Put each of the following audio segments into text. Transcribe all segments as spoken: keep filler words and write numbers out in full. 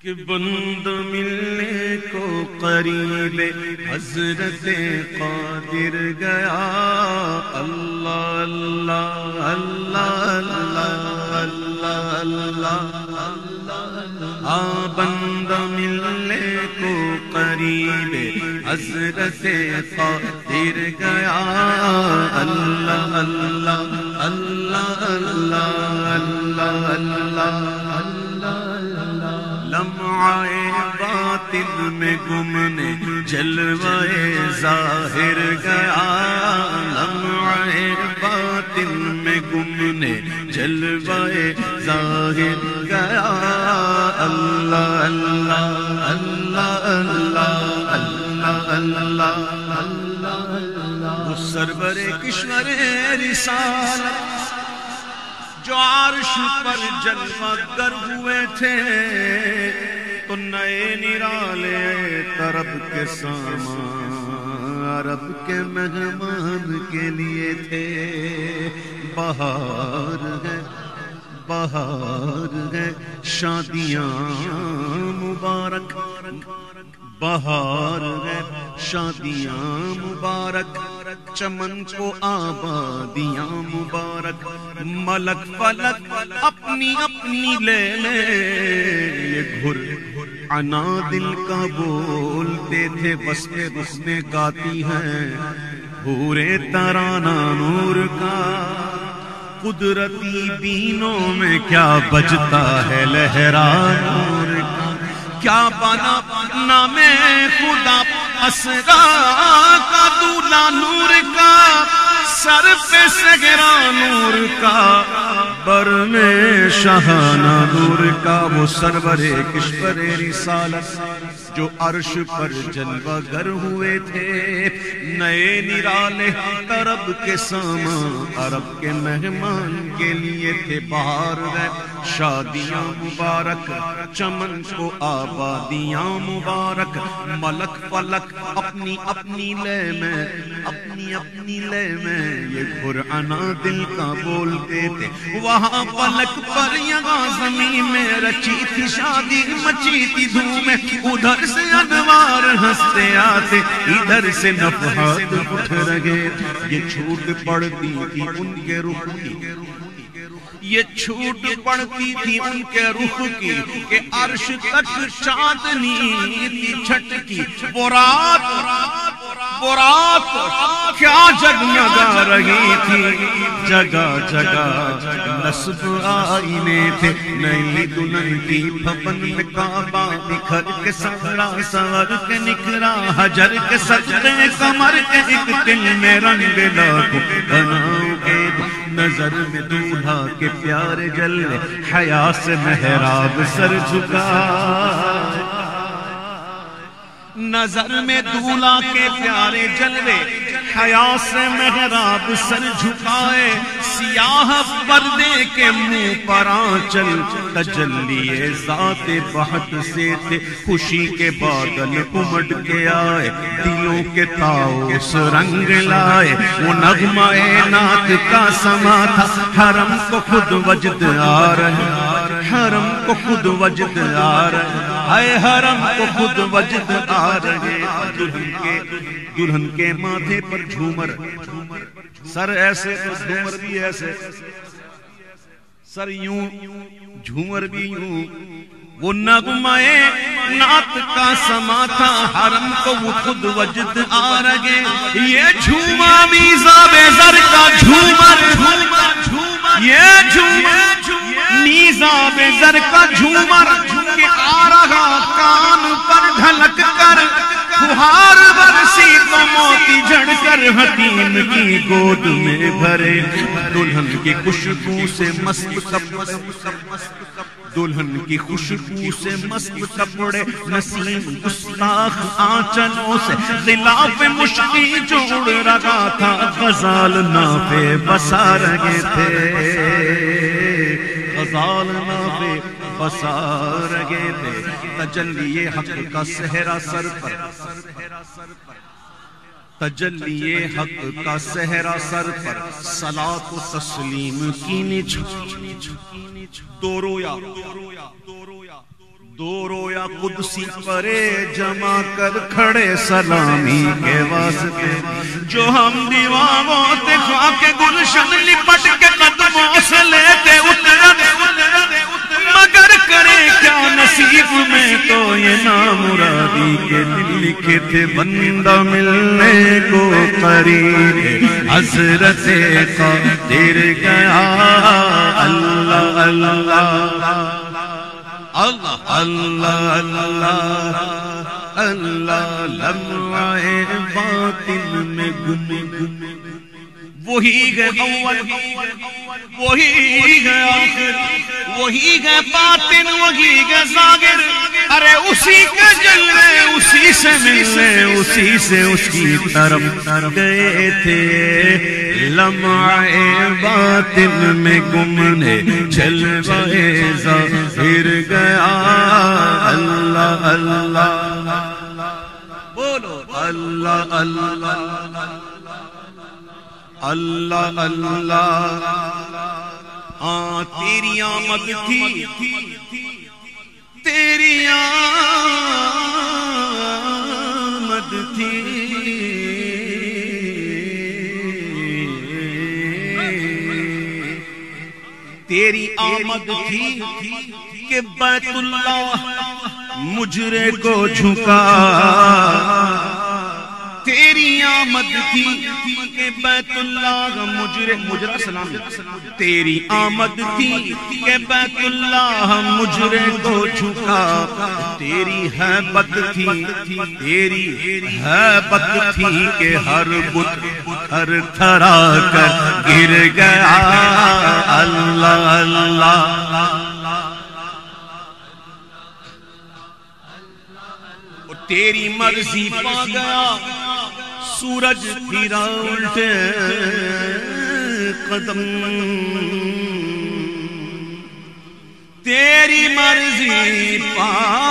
کہ بند ملنے کو قریب حضرت قادر گیا. اللہ اللہ اللہ اللہ اللہ اللہ. آ بند ملنے کو قریب حضرت قادر گیا. اللہ اللہ اللہ اللہ اللہ اللہ. لمعائے باطن میں گمنے جلوائے ظاہر گیا. لمعائے باطن میں گمنے جلوائے ظاہر گیا. اللہ اللہ اللہ اللہ اللہ اللہ. وہ سرور کشور رسالت جو عرش پر جلوہ گر ہوئے تھے تو نئے نرالے طرب کے سامان عرب کے مہمان کے لیے تھے. بہار ہے بہار ہے شادیاں مبارک. بہار ہے شادیاں مبارک. چمن کو آبادیاں مبارک. ملک فلک اپنی اپنی لے لے. یہ گھر عنا دل کا بولتے تھے بس کے بس میں گاتی ہیں پورے ترانہ نور کا. قدرتی بینوں میں کیا بجتا ہے لہرا نور کا. کیا بنا نام خدا اسرا کا دولہ نور کا. سر پہ سگرا نور کا بر میں شاہانہ نور کا. وہ سرور کشور رسالت جو عرش پر جلوہ گر ہوئے تھے نئے نرالے طرب کے سامان عرب کے مہمان کے لیے تھے. بہار ہے شادیاں مبارک. چمن کو آبادیاں مبارک. ملک فلک اپنی اپنی لے میں اپنی اپنی لے میں یہ قرآن دل کا بولتے تھے. وہاں فلک پر یہاں زمین میں رچی تھی شادی مچی تھی دھوم. ادھر سے انوار ہنستے آتے ادھر سے نفحات اٹھ رہے. یہ چھوٹ پڑتی تھی ان کے رخ کی. یہ چھوٹ پڑتی تھی ان کے رخ کی کہ عرش تک چاندنی تھی چھٹکی. وہ رات وہ رات کیا جگمگا رہی تھی. جگہ جگہ نصب آئینے تھے. نئی دلہن کی بھون میں کعبہ بکھر کے سہرا سور کے نکھرا. حجر کے سجدے کمر کے ایک دل میں رنگ لاکھوں بناؤ گے. نظر میں دولہا کے پیارے جلوے حیا سے محراب سر جھکا. نظر میں دولہا کے پیارے جلوے حیا سے محراب سر جھکائے. سیاہ پردے کے منہ پر آنچل تجلی ذات بہت سے تھے. خوشی کے بادل امڈ کے آئے دلوں کے طاؤس رنگ لائے. وہ نغمہ نعت کا سما تھا حرم کو خود وجد آ رہے. حرم کو خود وجد آ رہے. اے حرم کو خود وجد آ رہے. دلہن کے دلہن کے ماتھے پر جھومر سر ایسے تو جھومر بھی ایسے. سر یوں جھومر بھی یوں. وہ نغمہ نعت کا سما تھا حرم کو وہ خود وجد آ رہے. یہ جھوما میزاب زر کا جھومر. یہ جھومر نیزاب زر کا جھومر کہ آ رہا کان پر ڈھلک کر. فہار برسی تو موتی جھڑ کر حتیم کی گود میں بھرے. دلہن کی خوشبو سے مست کپڑے دلہن کی خوشبو سے مست کپڑے. نسیم گستاخ آنچلوں سے غلاف مشکی جوڑ رہا تھا. غزال نافے بسا رہے تھے. غزال نافے بسا رہے تھے. تجلی حق کا صحرا سر پر تجلی حق کا صحرا سر پر. صلاۃ و تسلیم کی نچھاؤ. دو رویا دو رویا قدسی پرے جمع کر کھڑے سلامی کے واسطے، جو ہم دیوانوں تے خاک گلشن لپٹ کے قدموں سے لیتے اترنے، مگر کرے کیا نصیب میں تو یہ نامرادی کے دل لکھے تھے بندہ ملنے کو قریب، حضرت قادر گیا اللہ اللہ اللہ اللہ اللہ اللہ لمحہ باطن میں گم گم، وہی ہے اول وہی ہے آخر، وہی ہے باطن وہی ہے ظاہر، ارے اسی کے جلوے اسی سے ملنے اسی سے اس کی طرف گئے تھے، لمحہ باطن میں گمنے جلوے ظاہر گیا اللہ اللہ، بولو اللہ اللہ اللہ اللہ، ہاں تیری آمد تھی تیری آمد تھی، تیری آمد تھی کہ بیت اللہ مجرے کو جھکا، تیری آمد تھی کہ بیت اللہ مجرے مجرہ سلام، تیری آمد تھی کہ بیت اللہ مجرے کو جھکا، تیری حیبت تھی تیری حیبت تھی کہ ہر بت تھر تھرا کر گر گیا اللہ اللہ، اور تیری مرضی پا گیا سورج پھرا الٹے قدم، تیری مرضی پا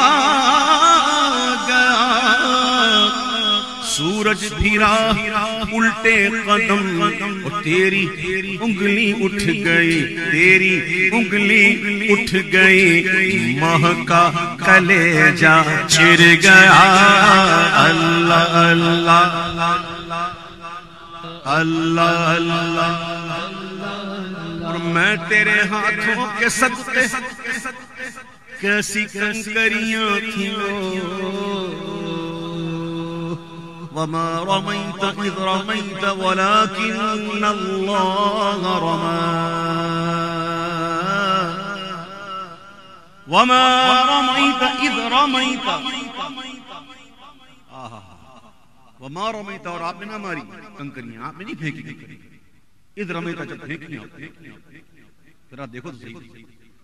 گیا سورج پھرا الٹے قدم، اور تیری انگلی اٹھ گئی تیری انگلی اٹھ گئی، مہکا کلیجہ چھر گیا اللہ اللہ اللہ اللہ، اور میں تیرے ہاتھوں کے صدقے کیسی کنکریاں تھیں، وما رميت إذ رميت ولكن الله رمى، وما رميت إذ رميت وما رميت، اور آپ نے نہ ماری کنکریاں، آپ نے نہیں پھینکی کنکریاں، اذ رمیت جب پھینکی آپ نے، ذرا دیکھو تو صحیح،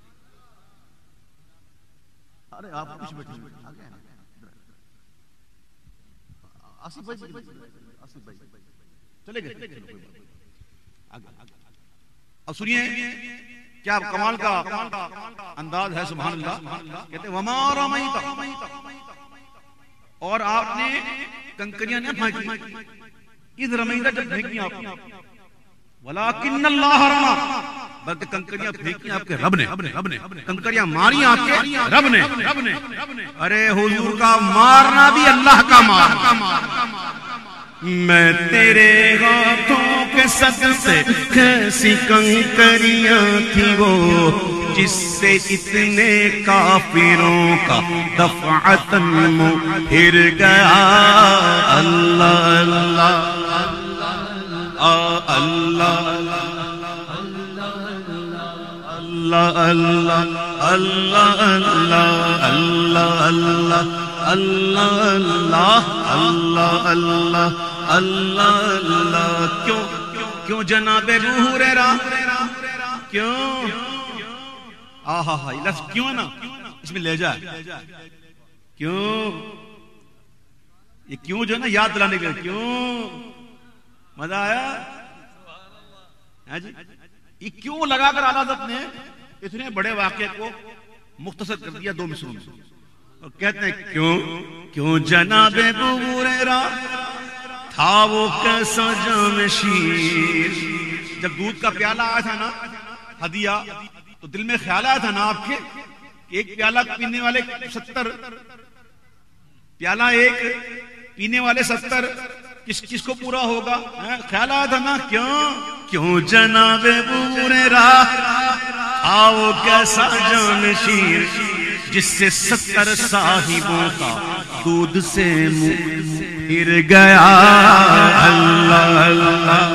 ارے آپ کچھ بیٹھے آگے آصف بھائی آصف بھائی چلے گئے، اب سنیے کیا کمال کا انداز ہے سبحان اللہ، کہتے ہیں وما رمیت، اور آپ نے کنکریاں نہ پھینکی، اذ رمیت جب پھینکی آپ نے، ولیکن اللہ رمى، بلکہ کنکریاں پھینکی آپ کے رب نے، کنکریاں ماری آپ کے رب نے، ارے حضور کا مارنا بھی اللہ کا مارنا، میں تیرے ہاتھوں کے صدقے کیسی کنکریاں تھی وہ، جس سے اتنے کافروں کا دفعتاً مہر گیا اللہ اللہ اللہ اللہ اللہ اللہ اللہ اللہ اللہ اللہ اللہ اللہ اللہ، کیوں کیوں جناب ابو ہریرہ، کیوں آہا ہا یہ لفظ کیوں ہے نا، اس میں لہجہ ہے، کیوں یہ کیوں جو ہے نا یاد دلانے کے لیے، کیوں مزہ آیا جی، یہ کیوں لگا کر اعلیٰ حضرت نے اتنے بڑے واقعے کو مختصر کر دیا دو مصروں میں، اور کہتے ہیں کیوں کیوں جناب ابو ہریرہ تھا وہ کیسا جام شیر، جب دودھ کا پیالہ آیا تھا نا ہدیہ، تو دل میں خیال آیا تھا نا آپ کے ایک پیالہ پینے والے ستر، پیالہ ایک پینے والے ستر، کس کس کو پورا ہوگا؟ خیال آیا تھا نا، کیوں کیوں جناب بورے راہ آؤ کیسا جانشیر جس سے ستر صاحبوں کا دودھ سے منہ پھر گیا، اللہ اللہ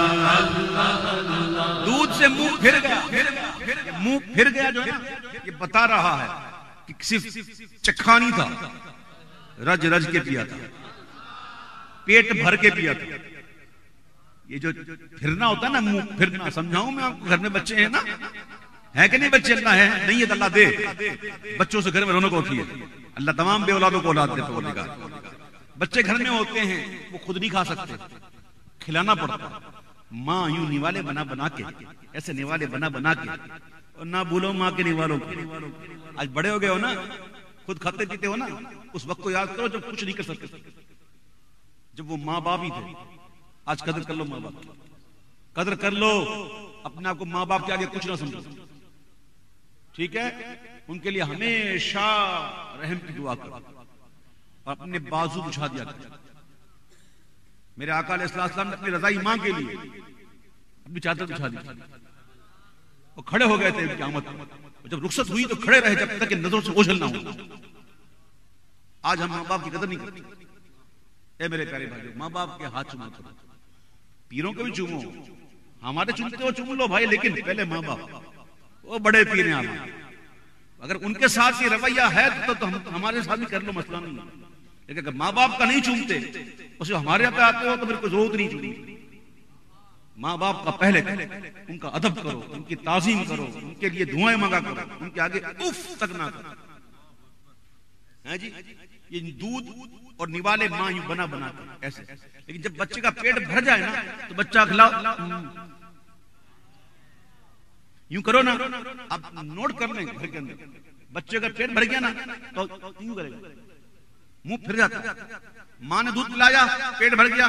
دودھ سے منہ پھر گیا، منہ پھر گیا جو ہے نا یہ بتا رہا ہے کہ صرف چکھا نہیں تھا، رج رج کے پیا تھا، پیٹ بھر کے پیا تھا۔ یہ جو پھرنا ہوتا ہے نا، منہ پھرنا، سمجھاؤں میں آپ کو، گھر میں بچے ہیں نا، ہے کہ نہیں بچے؟ اللہ ہے نہیں ہے تو اللہ دے، بچوں سے گھر میں رونق ہوتی ہے، اللہ تمام بے اولادوں کو اولاد دیتا ہے۔ بچے گھر میں ہوتے ہیں وہ خود نہیں کھا سکتے، کھلانا پڑتا، ماں یوں نیوالے بنا بنا کے، ایسے نیوالے بنا بنا کے، اور نہ بھولو ماں کے نیوالوں کو۔ آج بڑے ہو گئے ہو نا، خود کھاتے پیتے ہو نا، اس وقت کو یاد کرو جب کچھ نہیں کر سکتے، جب وہ ماں باپ ہی تھے۔ آج قدر کر لو ماں باپ کی، قدر کر لو، اپنے آپ کو ماں باپ کے آگے کچھ نہ سمجھو، ٹھیک ہے؟ ان کے لیے ہمیشہ رحم کی دعا کرو اور اپنے بازو بچھا دیا کرو۔ میرے آقا علیہ السلام نے اپنی رضائی ماں کے لیے اپنی چادر بچھا دی، وہ کھڑے ہو گئے تھے قیامت، جب رخصت ہوئی تو کھڑے رہے جب تک کہ نظروں سے اوجھل نہ ہو۔ آج ہم ماں باپ کی قدر نہیں کرتے۔ اے میرے پیارے بھائیو، ماں باپ کے ہاتھ چومو کرو، پیروں کے بھی چومو، ہمارے چومتے ہو چوم لو بھائی، لیکن پہلے ماں باپ، وہ بڑے پیر ہیں آپ، اگر ان کے ساتھ یہ رویہ ہے تو ہمارے ساتھ بھی کر لو، مسئلہ نہیں، لیکن اگر ماں باپ کا نہیں چومتے اسے ہمارے یہاں پہ آتے ہو تو پھر کوئی ضرورت نہیں چومنے۔ ماں باپ کا پہلے ان کا ادب کرو، ان کی تعظیم کرو، ان کے لیے دعائیں مانگا کرو، ان کے آگے اف تک نہ کرو۔ ہاں جی، یہ دودھ اور نیوالے ماں یوں بنا بنا کر ایسے، لیکن جب بچے کا پیٹ بھر جائے نا تو بچہ کھلاؤ یوں کرو نا، اب نوٹ کر لیں گھر کے اندر، بچے کا پیٹ بھر گیا نا تو یوں کرے گا، منہ پھر جاتا، ماں نے دودھ پلایا پیٹ بھر گیا،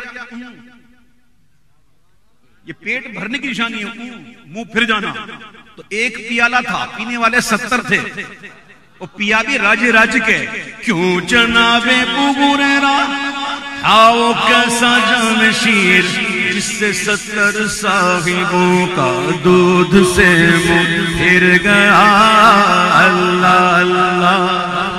یہ پیٹ بھرنے کی نشانی ہے، منہ پھر جانا۔ تو ایک پیالہ تھا، پینے والے ستر تھے، وہ پیا بھی راج راج کے، کیوں جناب بورے آؤ کیسا جانشیر جس سے ستر صاحبوں کا دودھ سے منہ پھر گیا، اللہ اللہ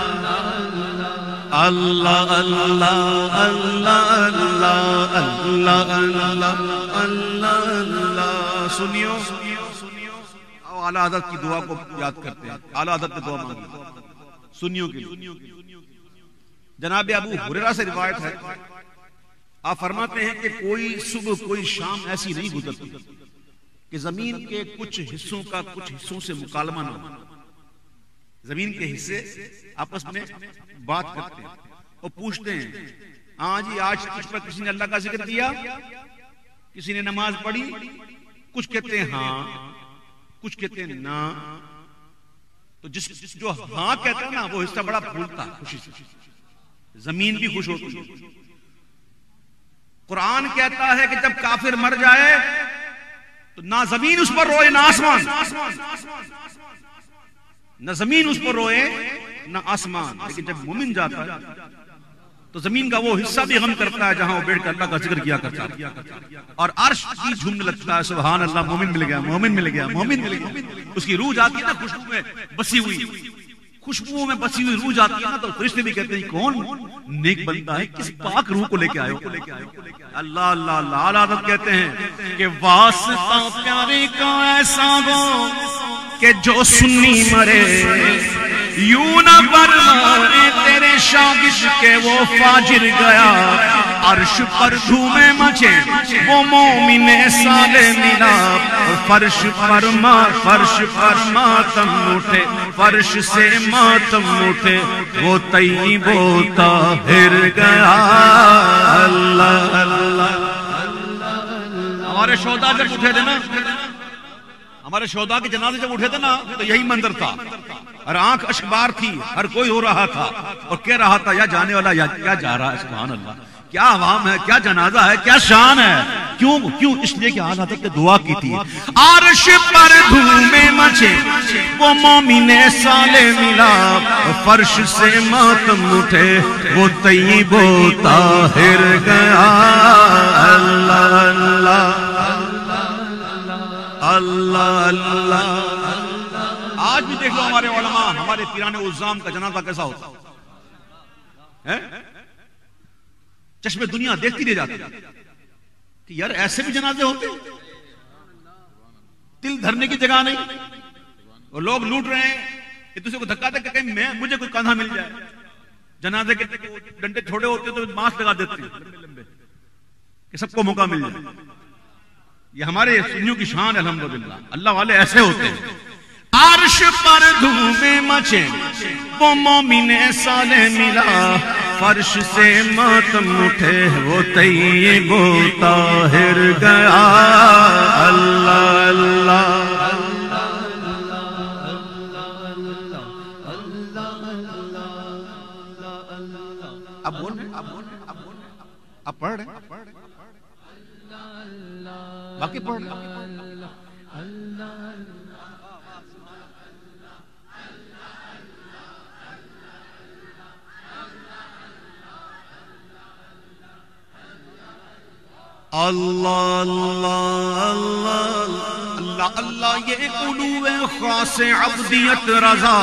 اللہ اللہ اللہ اللہ اللہ اللہ اللہ۔ سنیو اعلیٰ حضرت کی دعا کو یاد کرتے ہیں، اعلیٰ حضرت کی دعا مانگی سنیوں کے لیے۔ جناب ابو ہریرہ سے روایت ہے، آپ فرماتے ہیں کہ کوئی صبح کوئی شام ایسی نہیں گزرتی کہ زمین کے کچھ حصوں کا کچھ حصوں سے مکالمہ نہ ہو۔ زمین کے حصے آپس میں بات کرتے ہیں اور پوچھتے ہیں، ہاں جی آج تجھ پر کسی نے اللہ کا ذکر کیا، کسی نے نماز پڑھی؟ کچھ کہتے ہیں ہاں، کچھ کہتے ہیں نا۔ تو جس جو ہاں کہتا ہے نا وہ حصہ بڑا پھولتا ہے خوشی سے، زمین بھی خوش ہوتی ہے۔ قرآن کہتا ہے کہ جب کافر مر جائے تو نہ زمین اس پر روئے نہ آسمان، نہ زمین اس پر روئے نہ آسمان، لیکن جب مومن جاتا ہے تو زمین کا وہ حصہ بھی غم کرتا ہے جہاں وہ بیٹھ کر اللہ کا ذکر کیا کرتا ہے، اور عرش بھی جھومنے لگتا ہے، سبحان اللہ، مومن مل گیا، مومن مل گیا، مومن مل گیا۔ اس کی روح جاتی ہے نا خوشبو میں بسی ہوئی، خوشبو میں بسی ہوئی روح جاتی ہے نا تو فرشتے بھی کہتے ہیں کون نیک بندہ ہے، کس پاک روح کو لے کے آئے ہو۔ اللہ اللہ اللہ۔ اعلیٰ حضرت کہتے ہیں کہ واسطہ پیارے کا ایسا ہو کہ جو سنی مرے، یوں نہ برمانے تیرے شاگرد کے وہ فاجر گیا، عرش پر دھومے مچے وہ مومن صالح ملا، فرش پر ما فرش پر ماتم اٹھے، فرش سے ماتم اٹھے وہ طیب و طاہر گیا، اللہ اللہ۔ ہمارے شہداء جب اٹھے تھے نا، ہمارے شہداء کے جنازے جب اٹھے تھے نا تو یہی منظر تھا، اور آنکھ اشبار تھی، ہر کوئی ہو رہا تھا اور کہہ رہا تھا یا جانے والا یا کیا جا رہا ہے، سبحان اللہ، کیا عوام ہے، کیا جنازہ ہے، کیا شان ہے۔ کیوں کیوں اس لیے کہ آل حضرت نے دعا کی تھی عرش پر دھومیں مچے وہ مومن صالح ملا فرش سے ماتم اٹھے وہ طیب و طاہر گیا اللہ اللہ اللہ اللہ آج بھی دیکھ لو ہمارے علماء ہمارے پیران عظام کا جنازہ کیسا ہوتا ہے چشم دنیا دیکھتی رہ جاتی کہ یار ایسے بھی جنازے ہوتے دل دھرنے کی جگہ نہیں اور لوگ لوٹ رہے ہیں کہ دوسرے کو دھکا دے کہ کہیں میں مجھے کوئی کاندھا مل جائے جنازے کے ڈنڈے چھوڑے ہوتے تو ماسک لگا دیتے ہیں لمبے لمبے کہ سب کو موقع مل جائے یہ ہمارے سنیوں کی شان ہے الحمدللہ اللہ والے ایسے ہوتے ہیں عرش پر دھومیں مچے وہ مومن صالح ملا فرش سے ماتم اٹھے وہ طیب و طاہر گیا اللہ اللہ اب بول رہے اب بول رہے اب بول رہے اب پڑھ رہے باقی پڑھ رہے اللہ اللہ اللہ اللہ یہ علو خاص عبدیت رضا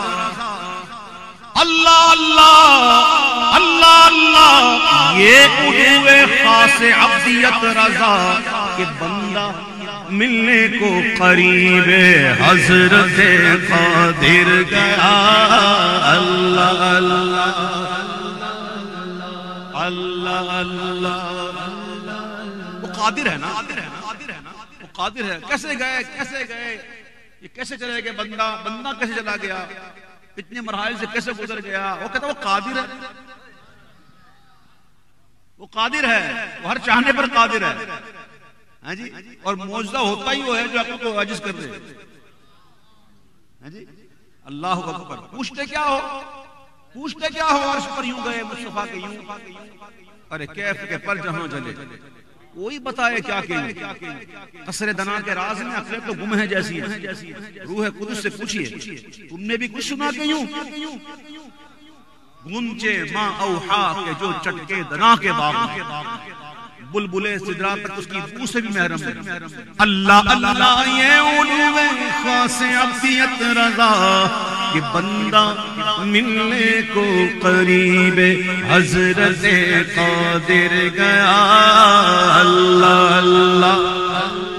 اللہ اللہ اللہ اللہ یہ علو خاص عبدیت رضا کہ بندہ ملنے کو قریب حضرت قادر گیا اللہ اللہ اللہ اللہ قادر ہے نا وہ قادر ہے کیسے گئے کیسے گئے یہ کیسے چلے گئے بندہ بندہ کیسے چلا گیا اتنے مراحل سے کیسے گزر گیا وہ کہتا وہ قادر ہے وہ قادر ہے وہ ہر چاہنے پر قادر ہے ہاں جی اور معجزہ ہوتا ہی وہ ہے جو عقل کو عاجز کر دے ہاں جی اللہ اکبر پوچھتے کیا ہو پوچھتے کیا ہو عرش پر یوں گئے مصطفیٰ کے یوں ارے کیف کے پر جہاں جلے کوئی بتائے کیا کہ قصر دنا کے راز میں عقلیں تو گم ہے جیسی ہے روح قدس سے پوچھئے تم نے بھی کچھ سنا کہ یوں گونچے ماں اوحا کے جو چٹکے دنا کے باغ بلبلے سدرا تک اس کی بو سے بھی محرم ہے اللہ اللہ یہ علو خاص عبدیت رضا کہ بندہ ملنے کو قریب حضرت قادر گیا اللہ اللہ